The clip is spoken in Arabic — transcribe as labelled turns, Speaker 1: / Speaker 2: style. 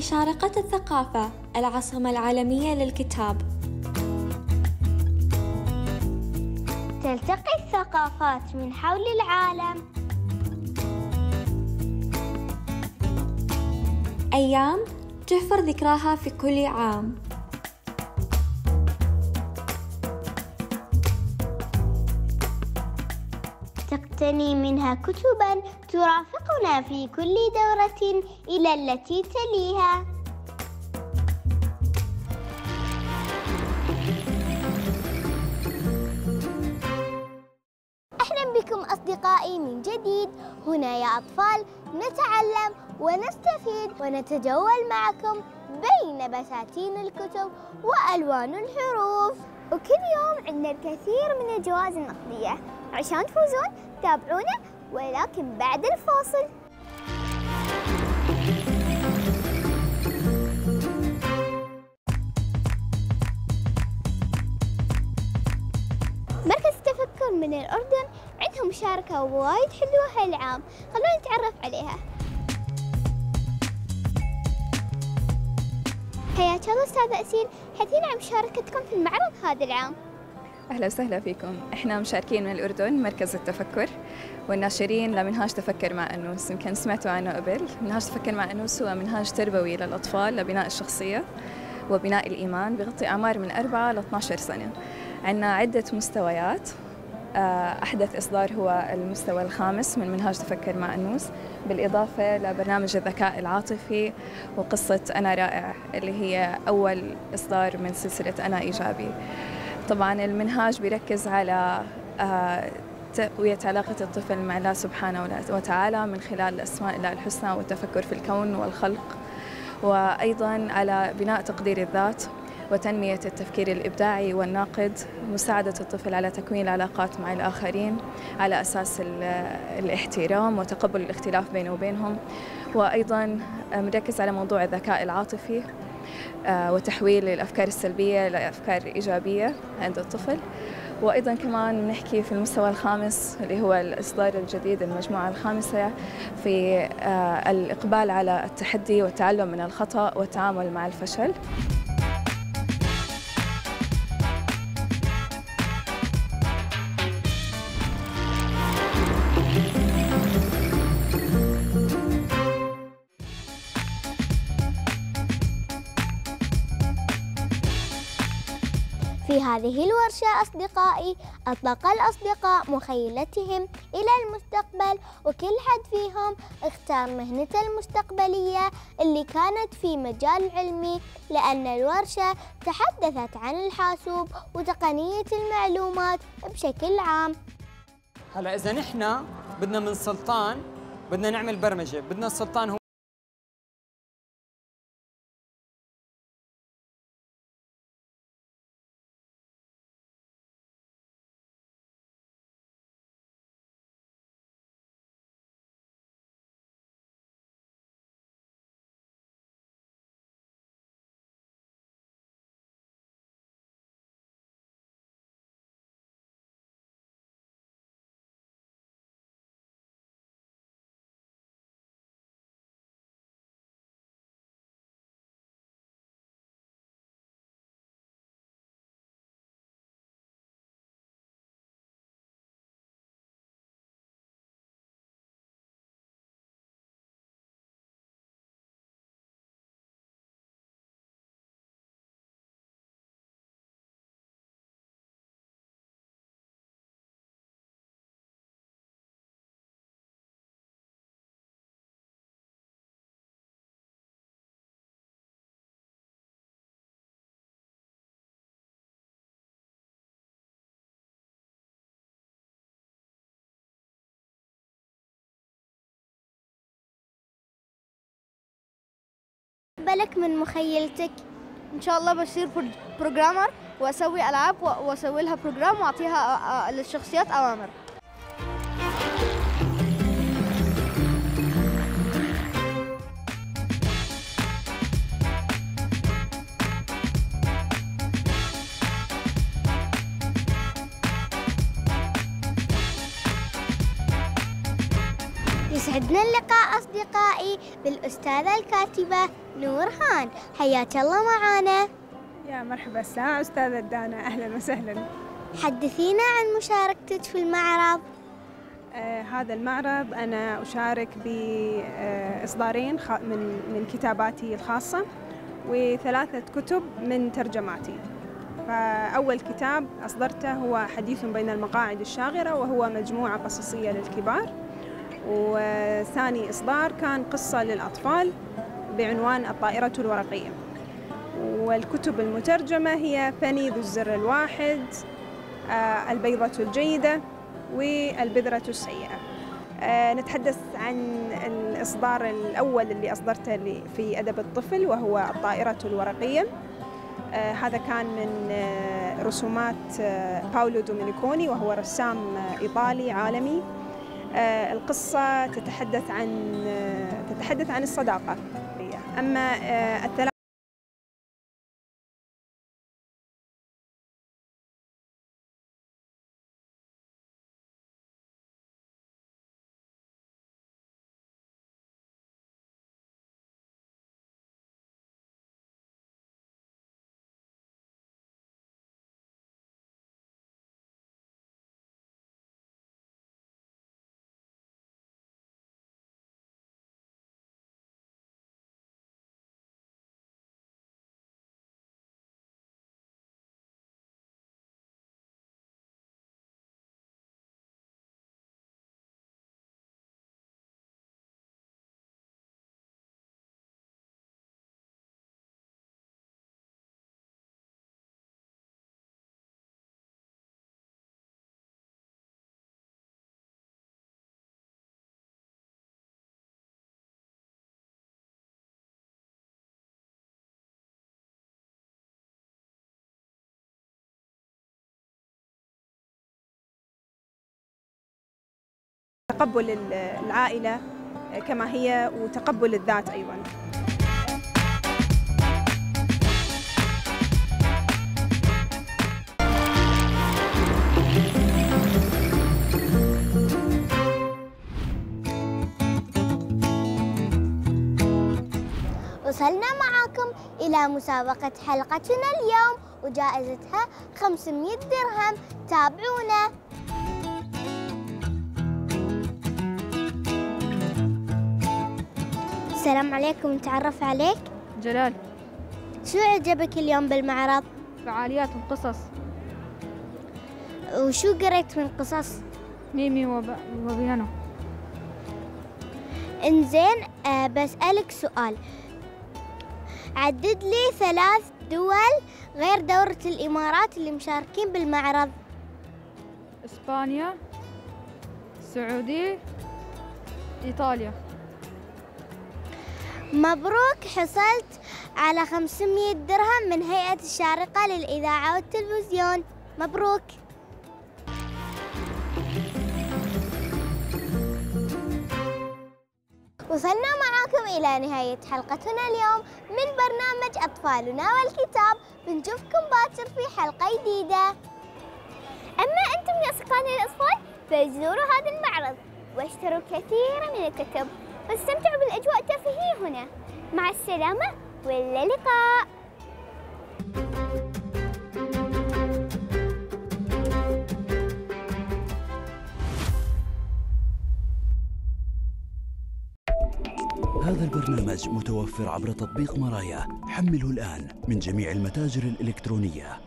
Speaker 1: شارقة الثقافة العاصمة العالمية للكتاب.
Speaker 2: تلتقي الثقافات من حول العالم.
Speaker 1: أيام تحفر ذكراها في كل عام.
Speaker 2: تقتني منها كتباً ترافقنا في كل دورة إلى التي تليها. أهلاً بكم أصدقائي من جديد. هنا يا أطفال نتعلم ونستفيد ونتجول معكم بين بساتين الكتب وألوان الحروف. وكل يوم عندنا الكثير من الجوائز النقدية. عشان تفوزون تابعونا ولكن بعد الفاصل. مركز التفكر من الأردن عندهم مشاركة وايد حلوة هالعام، خلونا نتعرف عليها. حياك الله أستاذة أسيل، حدثينا عن مشاركتكم في المعرض هذا العام.
Speaker 3: أهلا وسهلا فيكم. إحنا مشاركين من الأردن مركز التفكر والناشرين لمنهاج تفكر مع أنوس. يمكن سمعتوا عنه قبل. منهاج تفكر مع أنوس هو منهاج تربوي للأطفال لبناء الشخصية وبناء الإيمان، بيغطي أعمار من 4 ل 12 سنة. عندنا عدة مستويات. أحدث إصدار هو المستوى الخامس من منهاج تفكر مع أنوس، بالإضافة لبرنامج الذكاء العاطفي وقصة أنا رائع اللي هي أول إصدار من سلسلة أنا إيجابي. طبعاً المنهاج بيركز على تقوية علاقة الطفل مع الله سبحانه وتعالى من خلال أسماء الله الحسنى والتفكر في الكون والخلق، وأيضاً على بناء تقدير الذات وتنمية التفكير الإبداعي والناقد، مساعدة الطفل على تكوين العلاقات مع الآخرين على أساس الاحترام وتقبل الاختلاف بينه وبينهم، وأيضاً مركز على موضوع الذكاء العاطفي وتحويل الأفكار السلبية لأفكار إيجابية عند الطفل. وأيضاً كمان نحكي في المستوى الخامس اللي هو الإصدار الجديد المجموعة الخامسة في الإقبال على التحدي والتعلم من الخطأ والتعامل مع الفشل.
Speaker 2: في هذه الورشة أصدقائي أطلق الأصدقاء مخيلتهم إلى المستقبل، وكل حد فيهم اختار مهنته المستقبلية اللي كانت في مجال علمي، لأن الورشة تحدثت عن الحاسوب وتقنية المعلومات بشكل عام.
Speaker 4: هلا إذا نحن بدنا من سلطان بدنا نعمل برمجة، بدنا السلطان هو
Speaker 2: بالك من مخيلتك؟
Speaker 5: ان شاء الله بصير بروجرامر واسوي العاب واسوي لها بروجرام واعطيها للشخصيات اوامر.
Speaker 2: يسعدنا اللقاء أصدقائي بالأستاذة الكاتبة نورهان. حياك الله معانا.
Speaker 6: يا مرحبا الساعة أستاذة دانا، أهلا وسهلا.
Speaker 2: حدثينا عن مشاركتك في المعرض.
Speaker 6: هذا المعرض أنا أشارك بإصدارين من كتاباتي الخاصة و3 كتب من ترجماتي. فأول كتاب أصدرته هو حديث بين المقاعد الشاغرة، وهو مجموعة قصصية للكبار. وثاني إصدار كان قصة للأطفال بعنوان الطائرة الورقية. والكتب المترجمة هي فني ذو الزر الواحد، البيضة الجيدة، والبذرة السيئة. نتحدث عن الإصدار الأول اللي أصدرته في أدب الطفل، وهو الطائرة الورقية. هذا كان من رسومات باولو دومينيكوني، وهو رسام إيطالي عالمي. القصة تتحدث عن الصداقة. أما الثلاث تقبل العائلة كما هي، وتقبل الذات أيضاً.
Speaker 2: وصلنا معاكم إلى مسابقة حلقتنا اليوم، وجائزتها 500 درهم. تابعونا. السلام عليكم، نتعرف عليك؟
Speaker 5: جلال.
Speaker 2: شو عجبك اليوم بالمعرض؟
Speaker 5: فعاليات وقصص.
Speaker 2: وشو قريت من قصص؟
Speaker 5: ميمي وبيانو.
Speaker 2: انزين، بسألك سؤال. عدد لي 3 دول غير دولة الإمارات اللي مشاركين بالمعرض.
Speaker 5: إسبانيا، السعودية، إيطاليا.
Speaker 2: مبروك، حصلت على 500 درهم من هيئة الشارقة للإذاعة والتلفزيون. مبروك. وصلنا معاكم إلى نهاية حلقتنا اليوم من برنامج أطفالنا والكتاب. بنشوفكم باكر في حلقة جديدة. أما أنتم يا أصدقائنا الأطفال فزوروا هذا المعرض واشتروا كثيرا من الكتب واستمتعوا بالأجواء الترفيهية هنا. مع السلامة والى اللقاء.
Speaker 7: هذا البرنامج متوفر عبر تطبيق مرايا. حمله الآن من جميع المتاجر الإلكترونية.